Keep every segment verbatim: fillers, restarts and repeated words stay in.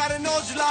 Karan, aujla.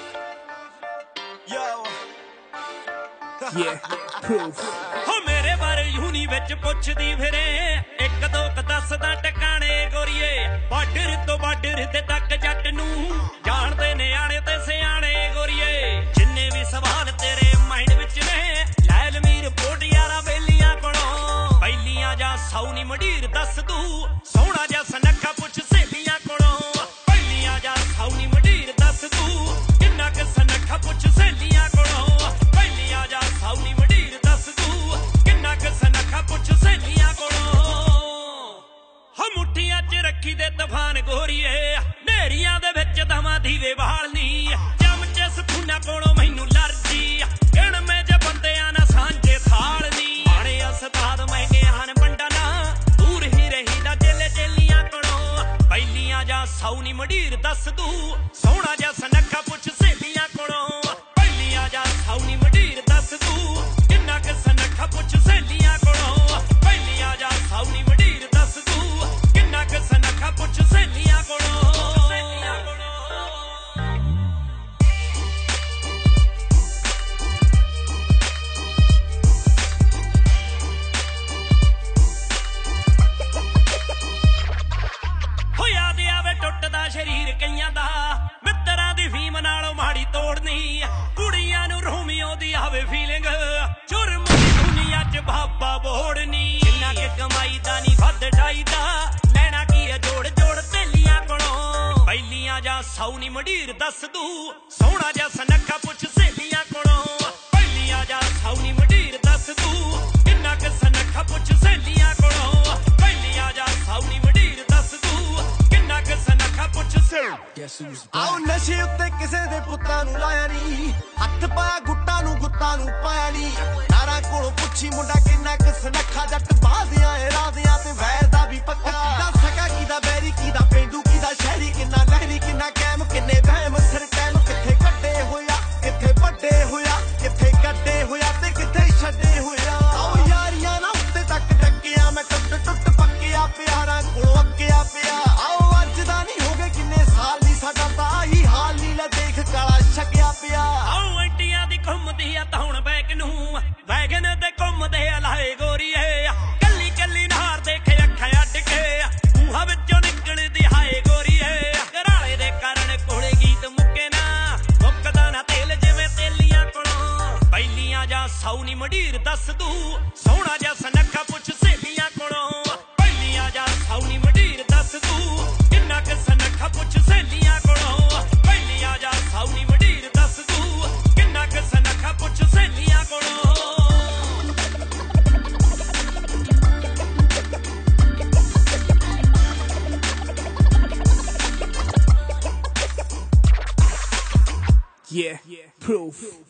Yo. Yeah, proof. हो मेरे बारे यूनी विच पुछदी फिरे एक दो क दसदा टकाने गोरीए बार्डर तो बार्डर ते तक जट नू जाणदे निआणे ते सियाणे गोरीए जिन्ने भी सवाल तेरे माइंड विच ने लैल मीर पोट यारा बेलियां कोलों पहिलियां जा सौनी मडीर दस तू सोहना जा सनखा पुछ सहेलियां कोलों पहिलियां जा सौनी मडीर दस तू किन्ना क सनखा पुछ सहेलियां कोलों पहिलियां जा सौनी मडीर दस तू किन्ना क सनखा पुछ सहेलियां कोलों हो मुठियां च रखी दे तूफान गोरीए नेरियां दे विच दवां दीवे बालनी चमचे सखूना कोलों मैनू लरजी किण में जे बंदियां ना सांझे थालनी आणे अस्ताद महंगे हन बंडा ना दूर ही रही दा चेले चेलियां कोलों पहिलियां जा सौनी मडीर दस तू सोहना जा सनखा पुछ सहेलियां कोलों पहिलियां जा सौनी मडीर दस तू किन्ना क सनखा पुछ सहेलियां कोलों पहिलियां जा सौनी मडीर दस तू किन्ना क सनखा पुछ सहेलियां कोलों सहेलियां कोलों टुटदा शरीर कईयां दा मित्तरां दी फीम नालों माड़ी तोड़नी कुड़ियां नू रोमियो दी आवे फीलिंग जुर्म दी दुनिया च बाबा बोड़नी जिन्ना के कमाई दा नी वध डाईदा लैना की है जोड़ जोड़ तेलियां कोलों पहिलियां जा सौनी मडीर दस तू सोहना जा सनखा पुछ सहेलियां कोलों पहिलियां जा सौनी मडीर दस तू किन्ना क सनखा पुछ सहेलियां कोलों पहिलियां जा सौनी मडीर दस तू किन्ना क सनखा पुछ Guess who's ਆਉ back? ਨਸ਼ੇ ਉੱਤੇ ਕਿਸੇ ਦੇ ਪੁੱਤਾਂ ਨੂੰ ਲਾਇਆ ਨਹੀਂ ਹੱਥ ਪਾਇਆ ਗੁੱਟਾਂ ਨੂੰ ਗੁੱਤਾਂ ਨੂੰ ਪਾਇਆ ਨਹੀਂ ਨਾਰਾਂ ਕੋਲੋਂ ਪੁੱਛੀ ਮੁੰਡਾ ਕਿੰਨਾ ਕੁ ਸਨੱਖਾ ਜੱਟ ਬਾਜ਼ੀਆਂ ਏ ਰਾਜ਼ੀਆਂ ਤੇ ਵੈਰ ਦਾ ਵੀ ਪੱਕਾ ਦਾ ਸਕਾ ਕੀਦਾ ਬੈਰੀ ਕੀਦਾ ਪੇਂਡੂ ਕੀਦਾ ਸ਼ਹਿਰੀ ਕਿੰਨਾ ਲਹਿਰੀ ਕਿੰਨਾ ਕੈਮ ਕਿੰਨੇ ਵਹਿਮ ਸਿਰ ਕੈਮ ਕਿੱਥੇ ਕੱਢੇ ਹੋਇਆ ਕਿੱਥੇ ਵੱਡੇ ਹੋਇਆ ਕਿੱਥੇ ਕੱਢੇ ਹੋਇਆ ਤੇ ਕਿੱਥੇ ਛੱਡੇ ਹੋਇਆ ਆਉ ਯਾਰੀਆਂ ਨਾ ਉੱਤੇ ਤੱਕ ਟੱਕਿਆ ਮੈਂ ਟੁੱਟ ਟੁੱਟ ਪੱਕਿਆ ਪਿਆਰਾਂ ਕੋਲੋਂ ਅੱਕਿਆ ਪਿਆ ਆਓ ਅੱਜ ਦਾ ਨਹੀਂ ਹੋ ਗਏ ਕਿੰਨੇ ਸਾਲ ਨਹੀਂ ਸਾਡਾ ਤਾਂ ਹੀ ਹਾਲ ਨਹੀਂ ਲੈ ਦੇਖ ਕਾਲਾ ਛਕਿਆ ਪਿਆ ਆਉ ਐਂਟੀਆਂ ਦੀ ਘੁੰਮਦੀ ਆ ਤਾਂ ਹੁਣ ਬੈਕ ਨੂੰ ਵੈਗਨ ਤੇ ਘੁੰਮਦੇ ਆ ਲਾਏ ਗੋਰੀਏ ਕੱਲੀ ਕੱਲੀ ਨਾਰ ਦੇਖੇ ਅੱਖਾਂ ਅੱਡ ਕੇ ਮੂੰਹਾਂ ਵਿੱਚੋਂ ਨਿਕਲਦੀ ਹਾਏ ਗੋਰੀਏ ਘਰਾਲੇ ਦੇ ਕਾਰਨ ਕੋਲੇ ਗੀਤ ਮੁੱਕੇ ਨਾ ਮੁੱਕਦਾ ਨਾ ਤੇਲ ਜਿਵੇਂ ਤੇਲੀਆਂ ਕੋਲੋਂ ਪਹਿਲੀਆਂ ਜਾ ਸੌਨੀ ਮਡੀਰ ਦੱਸ ਤੂੰ ਸੋਹਣਾ ਜਾ ਸਨਖਾ ਪੁੱਛ ਸਹੇਲੀਆਂ ਕੋਲੋਂ ਪਹਿਲੀਆਂ ਜਾ ਸੌਨੀ ਮਡੀਰ ਦੱਸ ਤੂੰ ਕਿੰਨਾ ਕ ਸਨਖਾ ਪੁੱਛ ਸਹੇਲੀਆਂ ਕੋਲੋਂ ਪਹਿਲੀਆਂ ਜਾ ਸੌਨੀ ਮਡੀਰ ਦੱਸ ਤੂੰ ਕਿੰਨਾ ਕ ਸਨਖਾ ਪੁੱਛ ਸਹੇਲੀਆਂ ਕੋਲੋਂ Yeah, proof.